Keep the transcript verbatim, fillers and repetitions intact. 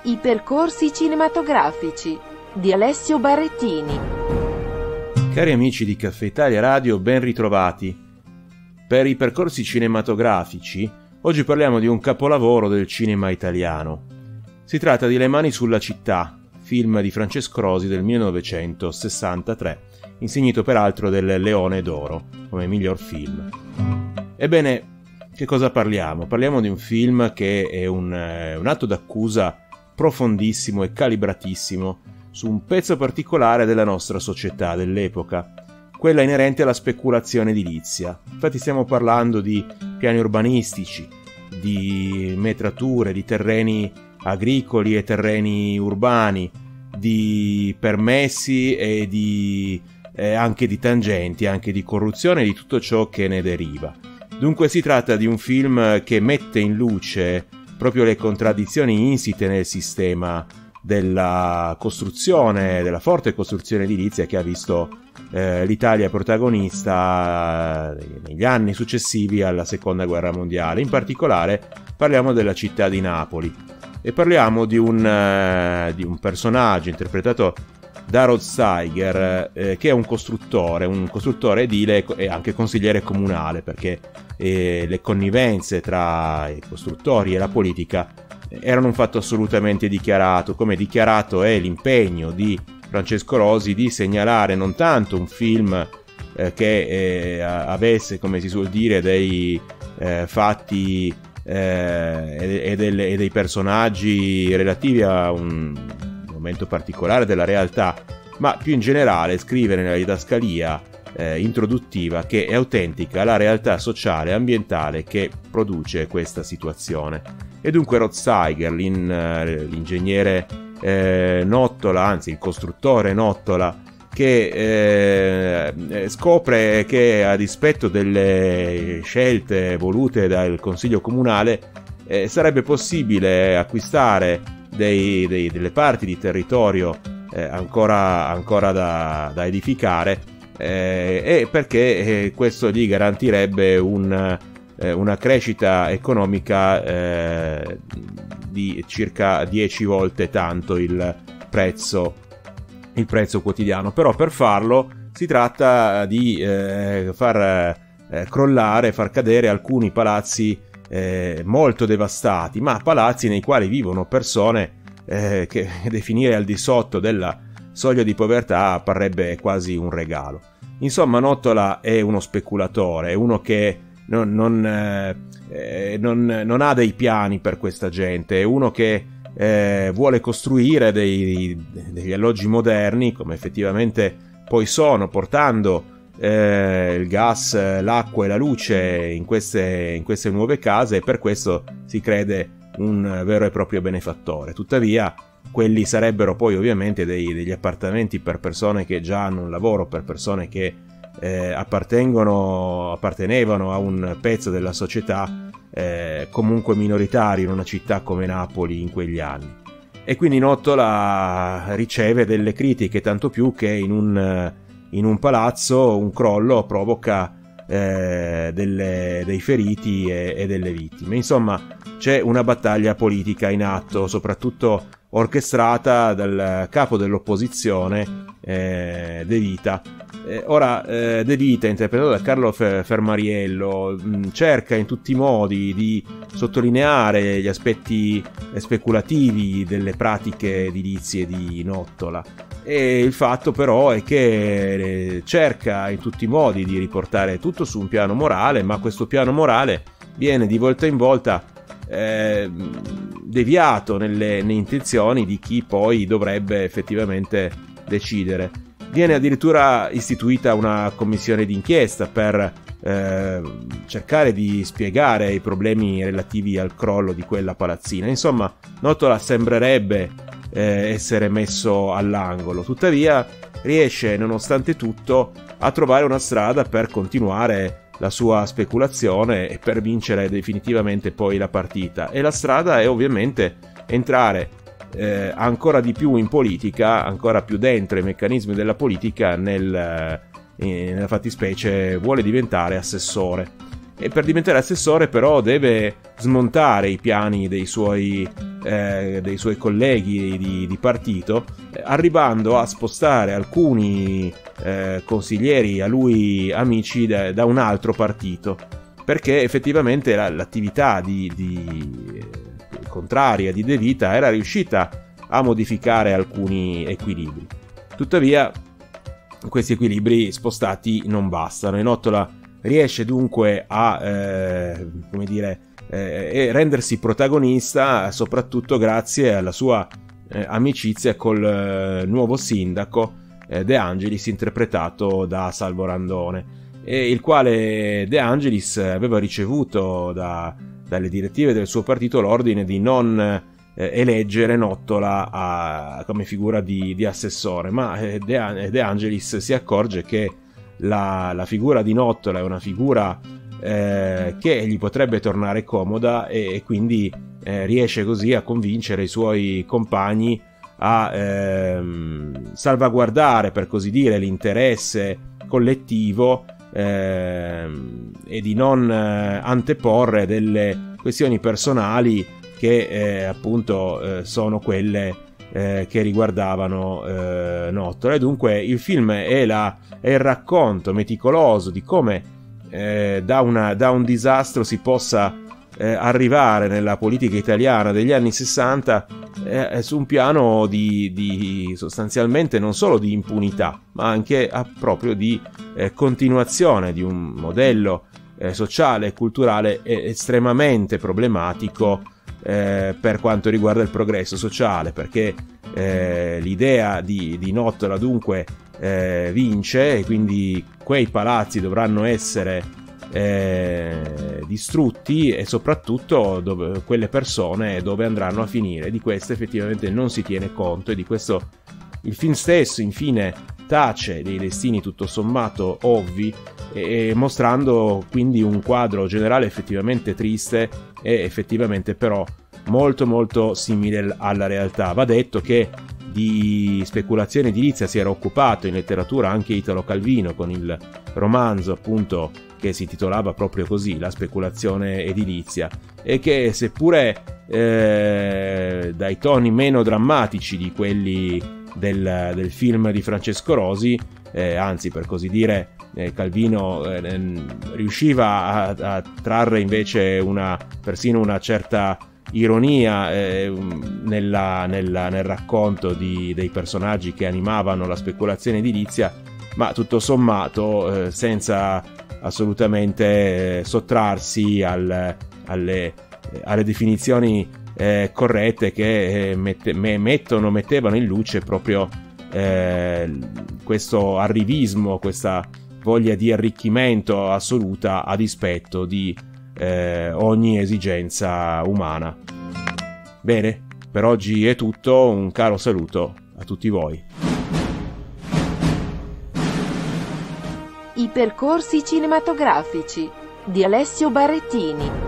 I percorsi cinematografici di Alessio Barrettini. Cari amici di Caffè Italia Radio, ben ritrovati. Per i percorsi cinematografici, oggi parliamo di un capolavoro del cinema italiano. Si tratta di Le mani sulla città, film di Francesco Rosi del millenovecentosessantatré, insignito peraltro del Leone d'Oro come miglior film. Ebbene, che cosa parliamo? Parliamo di un film che è un, eh, un atto d'accusa profondissimo e calibratissimo su un pezzo particolare della nostra società dell'epoca, quella inerente alla speculazione edilizia. Infatti stiamo parlando di piani urbanistici, di metrature, di terreni agricoli e terreni urbani, di permessi e di, eh, anche di tangenti, anche di corruzione e di tutto ciò che ne deriva. Dunque si tratta di un film che mette in luce proprio le contraddizioni insite nel sistema della costruzione, della forte costruzione edilizia che ha visto eh, l'Italia protagonista negli anni successivi alla Seconda Guerra Mondiale. In particolare parliamo della città di Napoli e parliamo di un, uh, di un personaggio interpretato da Rod Steiger, eh, che è un costruttore, un costruttore edile e anche consigliere comunale, perché eh, le connivenze tra i costruttori e la politica erano un fatto assolutamente dichiarato, come dichiarato è l'impegno di Francesco Rosi di segnalare non tanto un film eh, che eh, avesse, come si suol dire, dei eh, fatti eh, e, e, delle, e dei personaggi relativi a un momento particolare della realtà, ma più in generale scrivere nella didascalia eh, introduttiva che è autentica la realtà sociale e ambientale che produce questa situazione. E dunque Rod Steiger, l'in, l'ingegnere eh, Nottola, anzi il costruttore Nottola, che eh, scopre che a dispetto delle scelte volute dal Consiglio Comunale eh, sarebbe possibile acquistare dei, dei, delle parti di territorio eh, ancora, ancora da, da edificare eh, e perché eh, questo gli garantirebbe un una crescita economica eh, di circa dieci volte tanto il prezzo, il prezzo quotidiano. Però per farlo si tratta di eh, far eh, crollare, far cadere alcuni palazzi eh, molto devastati, ma palazzi nei quali vivono persone eh, che definire al di sotto della soglia di povertà parrebbe quasi un regalo. Insomma, Nottola è uno speculatore, è uno che Non, non, eh, non, non ha dei piani per questa gente, è uno che eh, vuole costruire dei, degli alloggi moderni, come effettivamente poi sono, portando eh, il gas, l'acqua e la luce in queste, in queste nuove case, e per questo si crede un vero e proprio benefattore. Tuttavia quelli sarebbero poi ovviamente dei, degli appartamenti per persone che già hanno un lavoro, per persone che Eh, appartengono, appartenevano a un pezzo della società eh, comunque minoritario in una città come Napoli in quegli anni. E quindi Nottola riceve delle critiche, tanto più che in un, in un palazzo un crollo provoca eh, delle, dei feriti e, e delle vittime. Insomma, c'è una battaglia politica in atto, soprattutto orchestrata dal capo dell'opposizione eh, De Vita. Eh, ora eh, De Vita, interpretato da Carlo Fermariello, mh, cerca in tutti i modi di sottolineare gli aspetti speculativi delle pratiche edilizie di Nottola, e il fatto però è che cerca in tutti i modi di riportare tutto su un piano morale, ma questo piano morale viene di volta in volta eh, deviato nelle, nelle intenzioni di chi poi dovrebbe effettivamente decidere. Viene addirittura istituita una commissione d'inchiesta per eh, cercare di spiegare i problemi relativi al crollo di quella palazzina. Insomma, Nottola sembrerebbe eh, essere messo all'angolo, tuttavia riesce nonostante tutto a trovare una strada per continuare la sua speculazione e per vincere definitivamente poi la partita. E la strada è ovviamente entrare Eh, ancora di più in politica, ancora più dentro i meccanismi della politica, nel, eh, nella fattispecie vuole diventare assessore. E per diventare assessore però deve smontare i piani dei suoi eh, dei suoi colleghi di, di partito, eh, arrivando a spostare alcuni eh, consiglieri a lui amici da, da un altro partito, perché effettivamente la, l'attività di, di, eh, contraria di De Vita era riuscita a modificare alcuni equilibri. Tuttavia questi equilibri spostati non bastano e Nottola riesce dunque a eh, come dire, eh, rendersi protagonista soprattutto grazie alla sua eh, amicizia col eh, nuovo sindaco eh, De Angelis, interpretato da Salvo Randone, e il quale De Angelis aveva ricevuto da, dalle direttive del suo partito l'ordine di non eh, eleggere Nottola a, come figura di, di assessore, ma eh, De, De Angelis si accorge che la, la figura di Nottola è una figura eh, che gli potrebbe tornare comoda, e, e quindi eh, riesce così a convincere i suoi compagni a ehm, salvaguardare, per così dire, l'interesse collettivo ehm, e di non eh, anteporre delle questioni personali che eh, appunto eh, sono quelle eh, che riguardavano eh, Nottola. E dunque il film è, la, è il racconto meticoloso di come eh, da, una, da un disastro si possa eh, arrivare nella politica italiana degli anni sessanta eh, su un piano di, di sostanzialmente non solo di impunità, ma anche a, proprio di eh, continuazione di un modello eh, sociale e culturale estremamente problematico Eh, per quanto riguarda il progresso sociale, perché eh, l'idea di, di Nottola dunque eh, vince, e quindi quei palazzi dovranno essere eh, distrutti, e soprattutto dove, quelle persone dove andranno a finire. Di questo effettivamente non si tiene conto, e di questo il film stesso infine tace dei destini tutto sommato ovvi, e, e mostrando quindi un quadro generale effettivamente triste e effettivamente però molto molto simile alla realtà. Va detto che di speculazione edilizia si era occupato in letteratura anche Italo Calvino, con il romanzo appunto che si titolava proprio così, La speculazione edilizia, e che seppure eh, dai toni meno drammatici di quelli del, del film di Francesco Rosi, eh, anzi per così dire eh, Calvino eh, riusciva a, a trarre invece una persino una certa ironia eh, nella, nella, nel racconto di, dei personaggi che animavano la speculazione edilizia, ma tutto sommato eh, senza assolutamente eh, sottrarsi al, alle, alle definizioni eh, corrette che eh, mette, me, mettono, mettevano in luce proprio eh, questo arrivismo, questa voglia di arricchimento assoluta a dispetto di eh, ogni esigenza umana. Bene, per oggi è tutto, un caro saluto a tutti voi. I percorsi cinematografici di Alessio Barrettini.